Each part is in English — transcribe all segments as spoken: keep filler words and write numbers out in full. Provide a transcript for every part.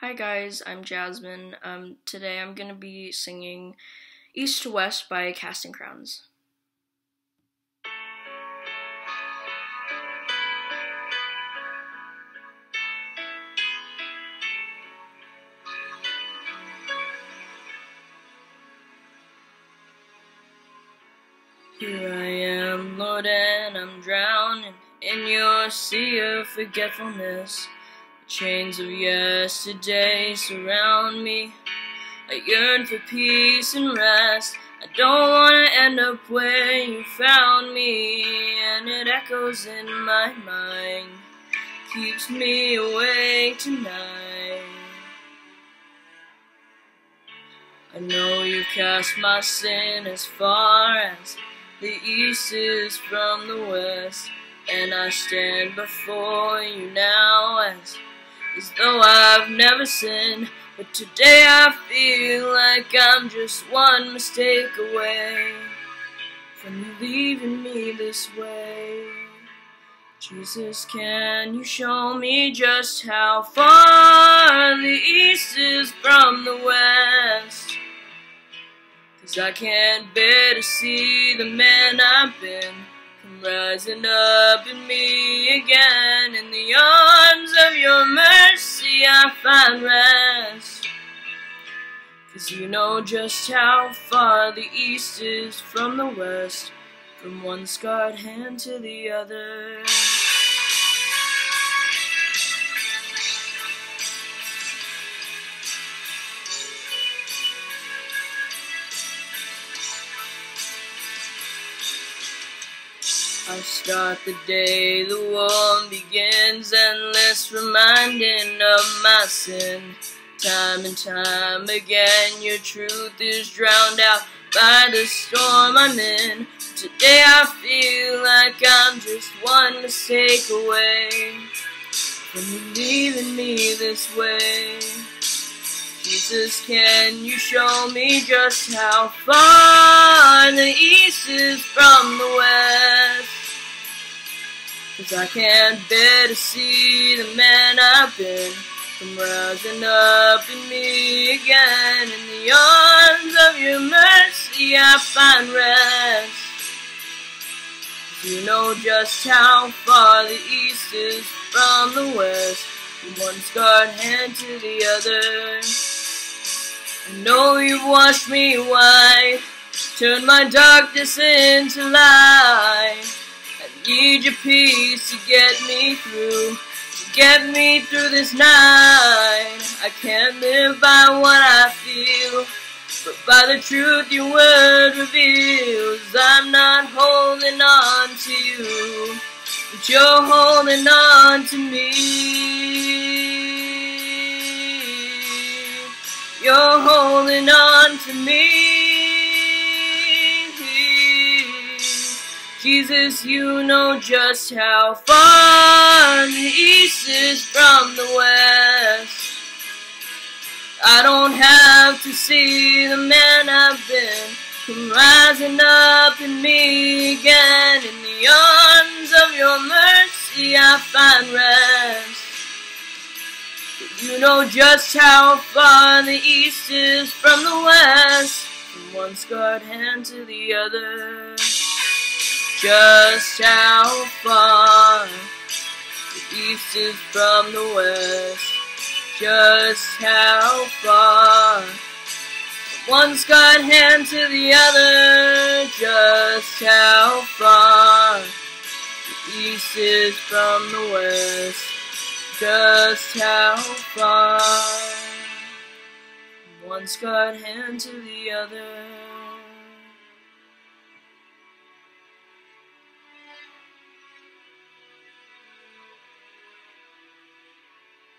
Hi guys, I'm Jasmine. Um, today I'm going to be singing East to West by Casting Crowns. Here I am, Lord, and I'm drowning in your sea of forgetfulness. The chains of yesterday surround me. I yearn for peace and rest. I don't want to end up where you found me, and it echoes in my mind, keeps me awake tonight. I know you cast my sin as far as the east is from the west, and I stand before you now as, as though I've never sinned. But today I feel like I'm just one mistake away from you leaving me this way. Jesus, can you show me just how far the east is from the west? 'Cause I can't bear to see the man I've been come rising up in me again. In the arms of your mercy I find rest, 'cause you know just how far the east is from the west, from one scarred hand to the other. I start the day the world begins, endless reminding of my sin. Time and time again your truth is drowned out by the storm I'm in. Today I feel like I'm just one mistake away from you leaving me this way. Jesus, can you show me just how far the east is from the west? 'Cause I can't bear to see the man I've been come rising up in me again. In the arms of your mercy I find rest. 'Cause you know just how far the east is from the west, from one scarred hand to the other. I know you've washed me white, turned my darkness into light. I need your peace to get me through, to get me through this night. I can't live by what I feel, but by the truth your word reveals. I'm not holding on to you, but you're holding on to me. You're holding on to me. Jesus, you know just how far the east is from the west. I don't have to see the man I've been come rising up in me again. In the arms of your mercy I find rest. But you know just how far the east is from the west, from one scarred hand to the other. Just how far the east is from the west. Just how far from one scarred hand to the other. Just how far the east is from the west. Just how far from one scarred hand to the other.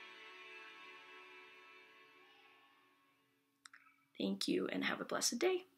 Thank you and have a blessed day.